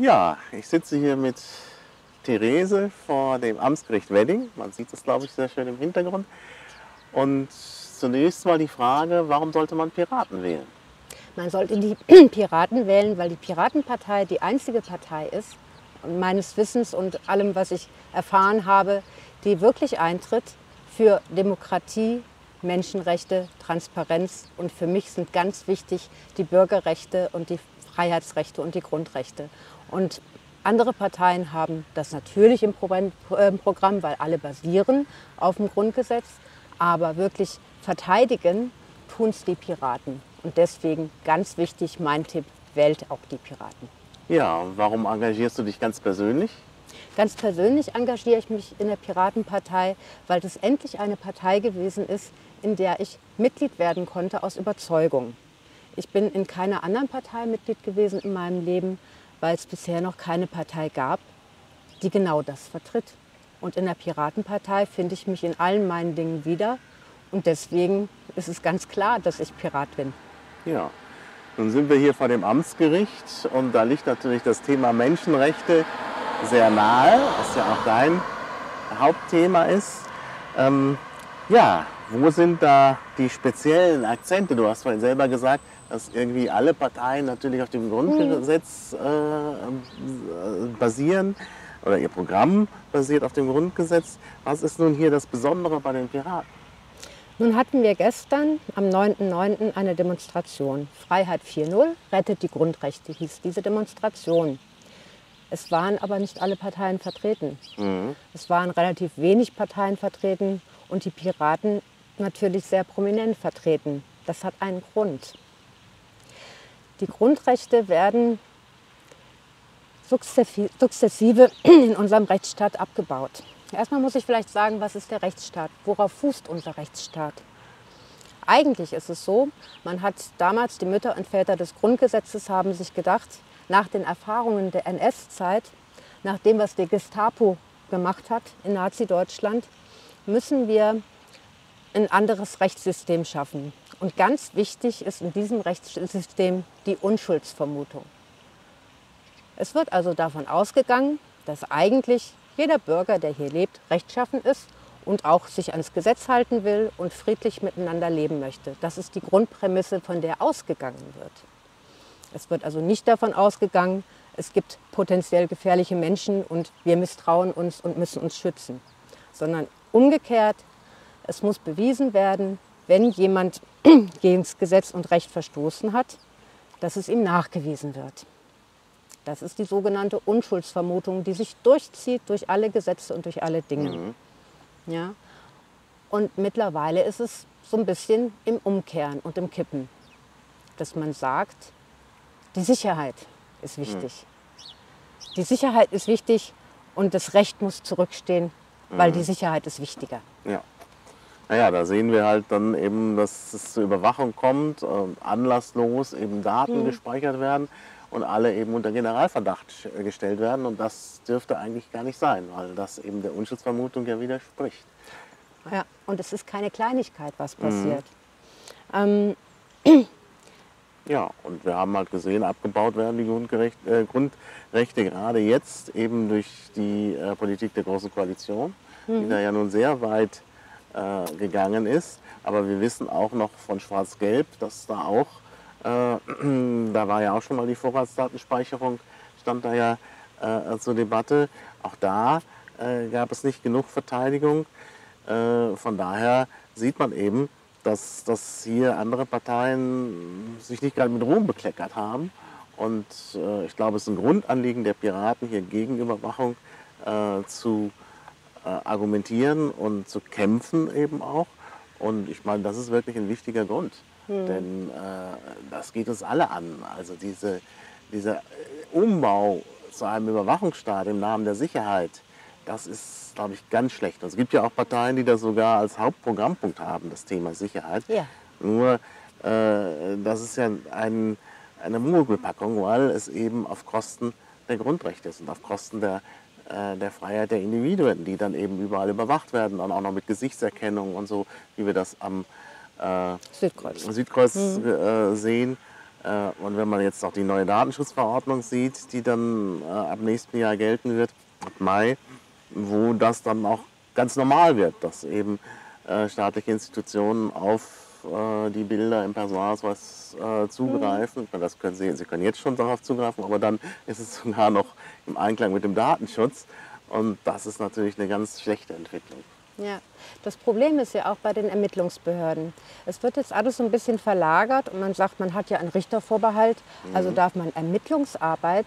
Ja, ich sitze hier mit Therese vor dem Amtsgericht Wedding. Man sieht es, glaube ich, sehr schön im Hintergrund. Und zunächst mal die Frage, warum sollte man Piraten wählen? Man sollte die Piraten wählen, weil die Piratenpartei die einzige Partei ist, und meines Wissens und allem, was ich erfahren habe, die wirklich eintritt für Demokratie, Menschenrechte, Transparenz. Und für mich sind ganz wichtig die Bürgerrechte und die Freiheitsrechte und die Grundrechte. Und andere Parteien haben das natürlich im Programm, weil alle basieren auf dem Grundgesetz. Aber wirklich verteidigen tun es die Piraten. Und deswegen ganz wichtig, mein Tipp, wählt auch die Piraten. Ja, warum engagierst du dich ganz persönlich? Ganz persönlich engagiere ich mich in der Piratenpartei, weil das endlich eine Partei gewesen ist, in der ich Mitglied werden konnte aus Überzeugung. Ich bin in keiner anderen Partei Mitglied gewesen in meinem Leben, weil es bisher noch keine Partei gab, die genau das vertritt. Und in der Piratenpartei finde ich mich in allen meinen Dingen wieder. Und deswegen ist es ganz klar, dass ich Pirat bin. Ja, nun sind wir hier vor dem Amtsgericht und da liegt natürlich das Thema Menschenrechte sehr nahe, was ja auch dein Hauptthema ist. Ja, wo sind da die speziellen Akzente? Du hast vorhin selber gesagt, dass irgendwie alle Parteien natürlich auf dem Grundgesetz basieren oder ihr Programm basiert auf dem Grundgesetz. Was ist nun hier das Besondere bei den Piraten? Nun hatten wir gestern am 9.9. eine Demonstration. Freiheit 4.0, rettet die Grundrechte, hieß diese Demonstration. Es waren aber nicht alle Parteien vertreten. Es waren relativ wenig Parteien vertreten und die Piraten natürlich sehr prominent vertreten. Das hat einen Grund. Die Grundrechte werden sukzessive in unserem Rechtsstaat abgebaut. Erstmal muss ich vielleicht sagen, was ist der Rechtsstaat? Worauf fußt unser Rechtsstaat? Eigentlich ist es so, man hat damals, die Mütter und Väter des Grundgesetzes haben sich gedacht, nach den Erfahrungen der NS-Zeit, nach dem, was die Gestapo gemacht hat in Nazi-Deutschland, müssen wir ein anderes Rechtssystem schaffen. Und ganz wichtig ist in diesem Rechtssystem die Unschuldsvermutung. Es wird also davon ausgegangen, dass eigentlich jeder Bürger, der hier lebt, rechtschaffen ist und auch sich ans Gesetz halten will und friedlich miteinander leben möchte. Das ist die Grundprämisse, von der ausgegangen wird. Es wird also nicht davon ausgegangen, es gibt potenziell gefährliche Menschen und wir misstrauen uns und müssen uns schützen. Sondern umgekehrt, es muss bewiesen werden, wenn jemand gegen das Gesetz und Recht verstoßen hat, dass es ihm nachgewiesen wird. Das ist die sogenannte Unschuldsvermutung, die sich durchzieht durch alle Gesetze und durch alle Dinge. Ja? Und mittlerweile ist es so ein bisschen im Umkehren und im Kippen, dass man sagt, die Sicherheit ist wichtig. Die Sicherheit ist wichtig und das Recht muss zurückstehen, weil die Sicherheit ist wichtiger. Ja. Naja, da sehen wir halt dann eben, dass es zur Überwachung kommt, anlasslos eben Daten gespeichert werden und alle eben unter Generalverdacht gestellt werden. Und das dürfte eigentlich gar nicht sein, weil das eben der Unschuldsvermutung ja widerspricht. Ja, und es ist keine Kleinigkeit, was passiert. Ja, und wir haben halt gesehen, abgebaut werden die Grundrechte gerade jetzt eben durch die Politik der Großen Koalition, die da ja nun sehr weit gegangen ist. Aber wir wissen auch noch von Schwarz-Gelb, dass da auch, da war ja auch schon mal die Vorratsdatenspeicherung, stand da ja zur Debatte. Auch da gab es nicht genug Verteidigung. Von daher sieht man eben, dass hier andere Parteien sich nicht gerade mit Ruhm bekleckert haben. Und ich glaube, es ist ein Grundanliegen der Piraten, hier gegen Überwachung zu argumentieren und zu kämpfen eben auch. Und ich meine, das ist wirklich ein wichtiger Grund. Denn das geht uns alle an. Also dieser Umbau zu einem Überwachungsstaat im Namen der Sicherheit, das ist, glaube ich, ganz schlecht. Und es gibt ja auch Parteien, die das sogar als Hauptprogrammpunkt haben, das Thema Sicherheit. Ja. Nur, das ist ja eine Mogelpackung, weil es eben auf Kosten der Grundrechte ist und auf Kosten der Freiheit der Individuen, die dann eben überall überwacht werden und auch noch mit Gesichtserkennung und so, wie wir das am Südkreuz sehen. Und wenn man jetzt auch die neue Datenschutzverordnung sieht, die dann ab nächstem Jahr gelten wird, ab Mai, wo das dann auch ganz normal wird, dass eben staatliche Institutionen auf die Bilder im Personalausweis zugreifen. Das können Sie können jetzt schon darauf zugreifen, aber dann ist es sogar noch im Einklang mit dem Datenschutz. Und das ist natürlich eine ganz schlechte Entwicklung. Ja, das Problem ist ja auch bei den Ermittlungsbehörden. Es wird jetzt alles so ein bisschen verlagert und man sagt, man hat ja einen Richtervorbehalt, also darf man Ermittlungsarbeit,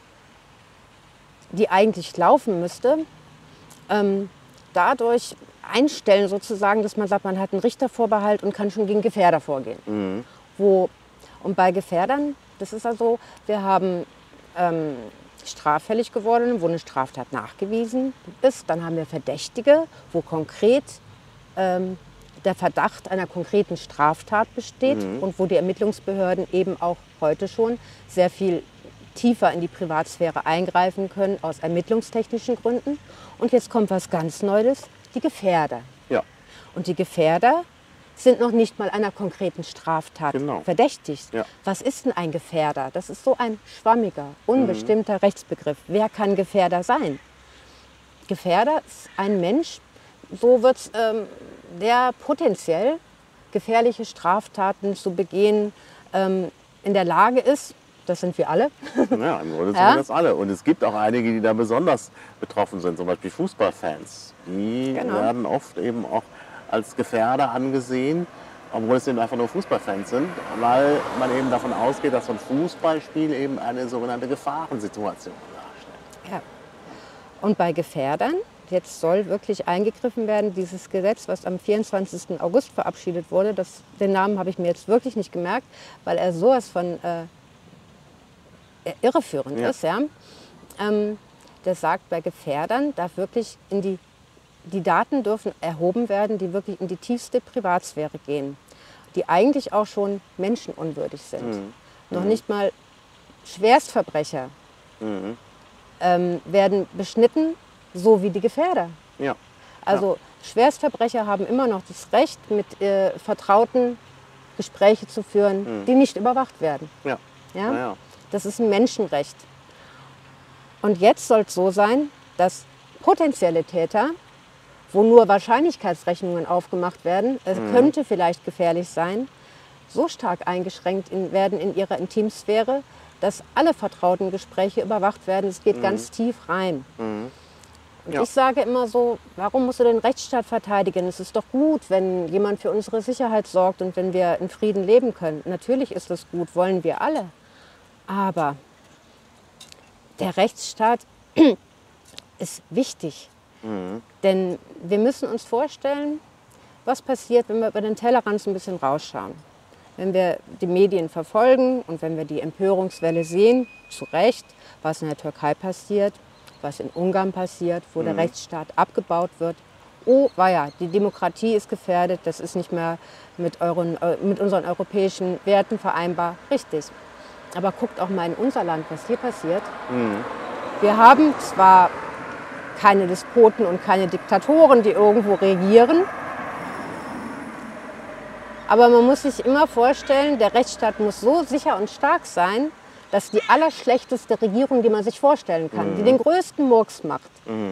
die eigentlich laufen müsste, dadurch einstellen sozusagen, dass man sagt, man hat einen Richtervorbehalt und kann schon gegen Gefährder vorgehen. Und bei Gefährdern, das ist also, wir haben straffällig geworden, wo eine Straftat nachgewiesen ist. Dann haben wir Verdächtige, wo konkret der Verdacht einer konkreten Straftat besteht und wo die Ermittlungsbehörden eben auch heute schon sehr viel tiefer in die Privatsphäre eingreifen können aus ermittlungstechnischen Gründen. Und jetzt kommt was ganz Neues, die Gefährder. Ja. Und die Gefährder sind noch nicht mal einer konkreten Straftat verdächtigt. Ja. Was ist denn ein Gefährder? Das ist so ein schwammiger, unbestimmter Rechtsbegriff. Wer kann Gefährder sein? Gefährder ist ein Mensch, so wird's, der potenziell gefährliche Straftaten zu begehen in der Lage ist. Das sind wir alle. Ja, im Grunde sind wir das alle. Und es gibt auch einige, die da besonders betroffen sind, zum Beispiel Fußballfans. Die werden oft eben auch als Gefährder angesehen, obwohl es eben einfach nur Fußballfans sind, weil man eben davon ausgeht, dass so ein Fußballspiel eben eine sogenannte Gefahrensituation darstellt. Ja. Und bei Gefährdern, jetzt soll wirklich eingegriffen werden, dieses Gesetz, was am 24. August verabschiedet wurde, den Namen habe ich mir jetzt wirklich nicht gemerkt, weil er sowas von irreführend ist. Ja? Der sagt, bei Gefährdern darf wirklich die Daten dürfen erhoben werden, die wirklich in die tiefste Privatsphäre gehen, die eigentlich auch schon menschenunwürdig sind. Noch nicht mal Schwerstverbrecher werden beschnitten, so wie die Gefährder. Ja. Also Schwerstverbrecher haben immer noch das Recht, mit Vertrauten Gespräche zu führen, die nicht überwacht werden. Ja. Ja? Ja. Das ist ein Menschenrecht. Und jetzt soll es so sein, dass potenzielle Täter, wo nur Wahrscheinlichkeitsrechnungen aufgemacht werden, es könnte vielleicht gefährlich sein, so stark eingeschränkt werden in ihrer Intimsphäre, dass alle vertrauten Gespräche überwacht werden. Es geht ganz tief rein. Und ich sage immer so, warum musst du den Rechtsstaat verteidigen? Es ist doch gut, wenn jemand für unsere Sicherheit sorgt und wenn wir in Frieden leben können. Natürlich ist es gut, wollen wir alle. Aber der Rechtsstaat ist wichtig. Denn wir müssen uns vorstellen, was passiert, wenn wir über den Tellerrand so ein bisschen rausschauen. Wenn wir die Medien verfolgen und wenn wir die Empörungswelle sehen, zu Recht, was in der Türkei passiert, was in Ungarn passiert, wo der Rechtsstaat abgebaut wird. Oh, ja, die Demokratie ist gefährdet, das ist nicht mehr mit unseren europäischen Werten vereinbar. Richtig. Aber guckt auch mal in unser Land, was hier passiert. Wir haben zwar keine Despoten und keine Diktatoren, die irgendwo regieren. Aber man muss sich immer vorstellen, der Rechtsstaat muss so sicher und stark sein, dass die allerschlechteste Regierung, die man sich vorstellen kann, die den größten Murks macht,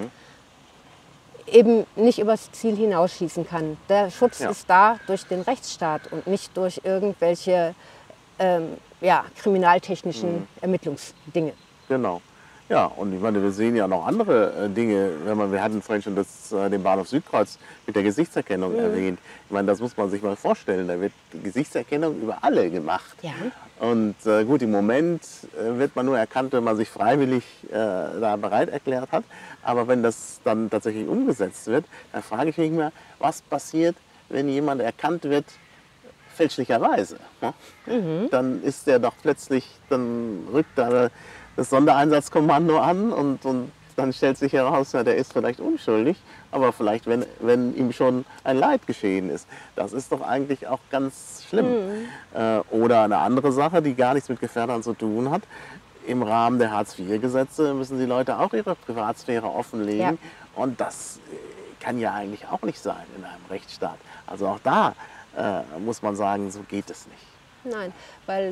eben nicht übers Ziel hinausschießen kann. Der Schutz ist da durch den Rechtsstaat und nicht durch irgendwelche kriminaltechnischen Ermittlungsdinge. Genau. Ja, und ich meine, wir sehen ja noch andere Dinge. Wir hatten vorhin schon den Bahnhof Südkreuz mit der Gesichtserkennung erwähnt. Ich meine, das muss man sich mal vorstellen. Da wird Gesichtserkennung über alle gemacht. Ja. Und gut, im Moment wird man nur erkannt, wenn man sich freiwillig da bereit erklärt hat. Aber wenn das dann tatsächlich umgesetzt wird, dann frage ich mich mal, was passiert, wenn jemand erkannt wird, fälschlicherweise. Ne? Dann ist der doch plötzlich, dann rückt da das Sondereinsatzkommando an und dann stellt sich heraus, ja, der ist vielleicht unschuldig, aber vielleicht, wenn ihm schon ein Leid geschehen ist. Das ist doch eigentlich auch ganz schlimm. Oder eine andere Sache, die gar nichts mit Gefährdern zu tun hat. Im Rahmen der Hartz-IV-Gesetze müssen die Leute auch ihre Privatsphäre offenlegen. Ja. Und das kann ja eigentlich auch nicht sein in einem Rechtsstaat. Also auch da muss man sagen, so geht es nicht. Nein, weil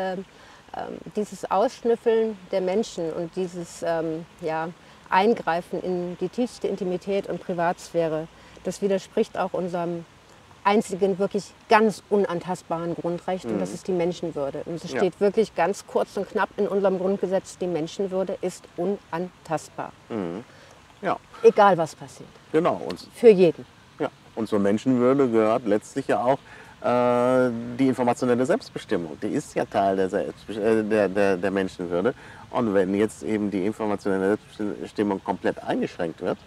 dieses Ausschnüffeln der Menschen und dieses ja, Eingreifen in die tiefste Intimität und Privatsphäre, das widerspricht auch unserem einzigen wirklich ganz unantastbaren Grundrecht und das ist die Menschenwürde. Und es steht wirklich ganz kurz und knapp in unserem Grundgesetz, die Menschenwürde ist unantastbar. Ja, Egal was passiert. genau. Und, Für jeden. ja. Und zur Menschenwürde gehört letztlich ja auch die informationelle Selbstbestimmung. Die ist ja Teil der Menschenwürde. Und wenn jetzt eben die informationelle Selbstbestimmung komplett eingeschränkt wird,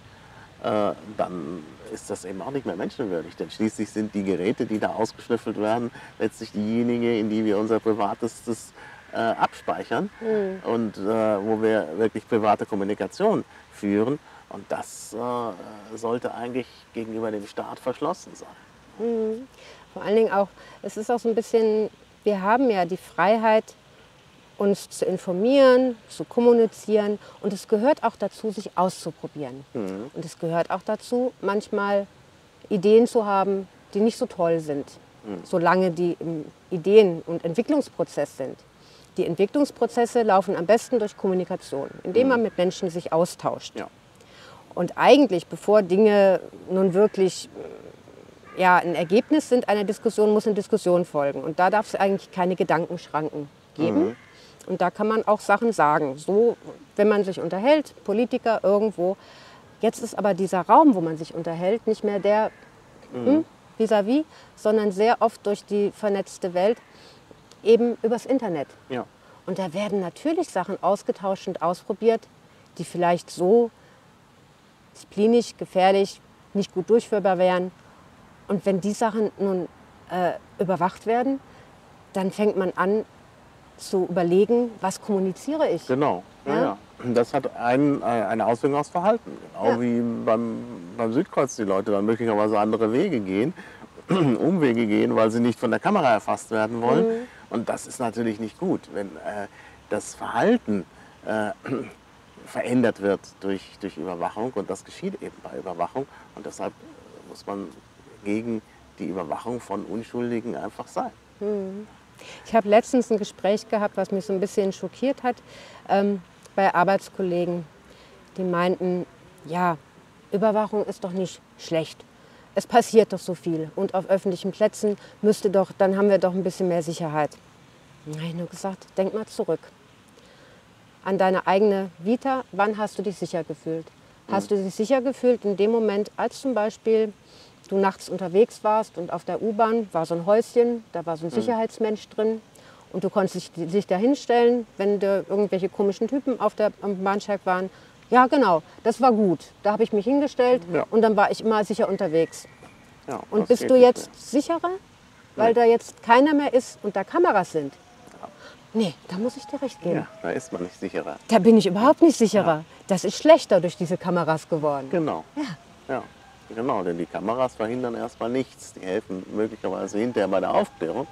dann ist das eben auch nicht mehr menschenwürdig. Denn schließlich sind die Geräte, die da ausgeschnüffelt werden, letztlich diejenigen, in die wir unser Privatestes abspeichern und wo wir wirklich private Kommunikation führen. Und das sollte eigentlich gegenüber dem Staat verschlossen sein. Vor allen Dingen auch, es ist auch so ein bisschen, wir haben ja die Freiheit, uns zu informieren, zu kommunizieren und es gehört auch dazu, sich auszuprobieren. Und es gehört auch dazu, manchmal Ideen zu haben, die nicht so toll sind, solange die im Ideen- und Entwicklungsprozess sind. Die Entwicklungsprozesse laufen am besten durch Kommunikation, indem man mit Menschen sich austauscht. Ja. Und eigentlich, bevor Dinge nun wirklich ja, ein Ergebnis sind einer Diskussion, muss eine Diskussion folgen. Und da darf es eigentlich keine Gedankenschranken geben. Und da kann man auch Sachen sagen. So, wenn man sich unterhält, Politiker irgendwo. Jetzt ist aber dieser Raum, wo man sich unterhält, nicht mehr der vis-à-vis, sondern sehr oft durch die vernetzte Welt eben übers Internet. Ja. Und da werden natürlich Sachen ausgetauscht und ausprobiert, die vielleicht so klinisch gefährlich, nicht gut durchführbar wären. Und wenn die Sachen nun überwacht werden, dann fängt man an zu überlegen, was kommuniziere ich. Genau. Ja. Ja. Ja. Das hat eine Auswirkung aufs Verhalten. Genau Ja. wie beim Südkreuz die Leute dann möglicherweise andere Wege gehen, Umwege gehen, weil sie nicht von der Kamera erfasst werden wollen. Und das ist natürlich nicht gut, wenn das Verhalten verändert wird durch Überwachung. Und das geschieht eben bei Überwachung. Und deshalb muss man gegen die Überwachung von Unschuldigen einfach sein. Ich habe letztens ein Gespräch gehabt, was mich so ein bisschen schockiert hat, bei Arbeitskollegen, die meinten, ja, Überwachung ist doch nicht schlecht. Es passiert doch so viel und auf öffentlichen Plätzen dann haben wir doch ein bisschen mehr Sicherheit. Da habe ich nur gesagt, denk mal zurück an deine eigene Vita. Wann hast du dich sicher gefühlt? Hast du dich sicher gefühlt in dem Moment, als zum Beispiel du nachts unterwegs warst und auf der U-Bahn war so ein Häuschen, da war so ein Sicherheitsmensch drin und du konntest dich da hinstellen, wenn da irgendwelche komischen Typen am Bahnsteig waren. Ja, genau, das war gut. Da habe ich mich hingestellt und dann war ich immer sicher unterwegs. Ja, Und bist du jetzt sicherer, weil da jetzt keiner mehr ist und da Kameras sind? Nee, da muss ich dir recht geben. Ja, da ist man nicht sicherer. Da bin ich überhaupt nicht sicherer. Das ist schlechter durch diese Kameras geworden. Genau. Ja, genau, denn die Kameras verhindern erstmal nichts. Die helfen möglicherweise hinterher bei der Aufklärung.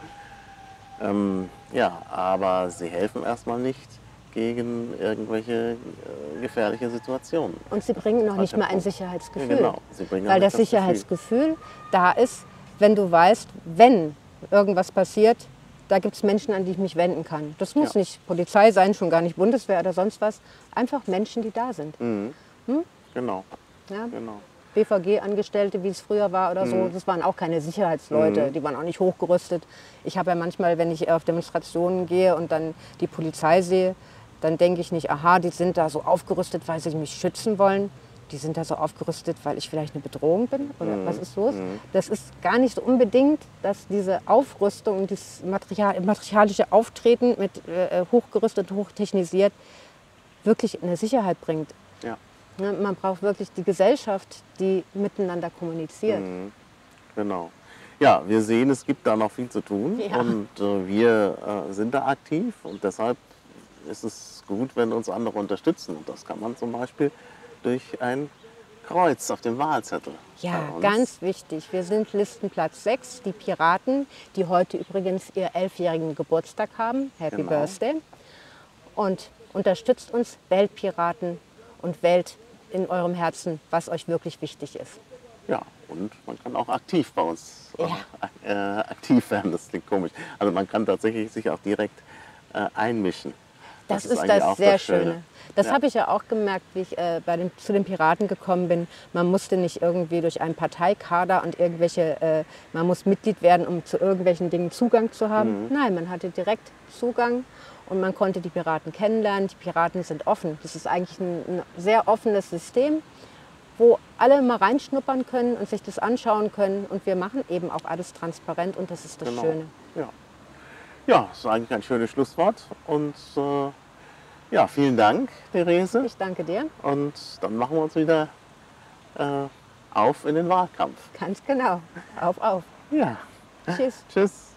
Ja, aber sie helfen erstmal nicht gegen irgendwelche gefährliche Situationen. Und sie bringen noch nicht mal ein Ja, Sicherheitsgefühl. genau, sie bringen auch Weil nicht das Sicherheitsgefühl da ist, wenn du weißt, wenn irgendwas passiert, da gibt es Menschen, an die ich mich wenden kann. Das muss nicht Polizei sein, schon gar nicht Bundeswehr oder sonst was. Einfach Menschen, die da sind. Genau, Ja? genau. BVG-Angestellte, wie es früher war oder so, das waren auch keine Sicherheitsleute, die waren auch nicht hochgerüstet. Ich habe ja manchmal, wenn ich auf Demonstrationen gehe und dann die Polizei sehe, dann denke ich nicht, aha, die sind da so aufgerüstet, weil sie mich schützen wollen. Die sind da so aufgerüstet, weil ich vielleicht eine Bedrohung bin oder was ist los? Das ist gar nicht so unbedingt, dass diese Aufrüstung und dieses materialische Auftreten mit hochgerüstet, hochtechnisiert wirklich eine Sicherheit bringt. Ja. Ne, man braucht wirklich die Gesellschaft, die miteinander kommuniziert. Genau. Ja, wir sehen, es gibt da noch viel zu tun Ja. und wir sind da aktiv und deshalb ist es gut, wenn uns andere unterstützen. Und das kann man zum Beispiel durch ein Kreuz auf dem Wahlzettel. Ja, bei uns. ganz wichtig. Wir sind Listenplatz 6, die Piraten, die heute übrigens ihr 11-jährigen Geburtstag haben. Happy Genau. Birthday. Und unterstützt uns, wählt Piraten und wählt in eurem Herzen, was euch wirklich wichtig ist. Ja, und man kann auch aktiv bei uns Ja. aktiv werden, das klingt komisch. Also man kann tatsächlich sich auch direkt einmischen. Das ist eigentlich das auch sehr das Schöne. Schöne. Das Ja. habe ich ja auch gemerkt, wie ich zu den Piraten gekommen bin. Man musste nicht irgendwie durch einen Parteikader und man muss Mitglied werden, um zu irgendwelchen Dingen Zugang zu haben. Nein, man hatte direkt Zugang und man konnte die Piraten kennenlernen. Die Piraten sind offen. Das ist eigentlich ein sehr offenes System, wo alle mal reinschnuppern können und sich das anschauen können. Und wir machen eben auch alles transparent und das ist das Genau. Schöne. Ja. Ja, das ist eigentlich ein schönes Schlusswort. Und ja, vielen Dank, Therese. Ich danke dir. Und dann machen wir uns wieder auf in den Wahlkampf. Ganz genau. Auf, auf. Ja, Tschüss. tschüss.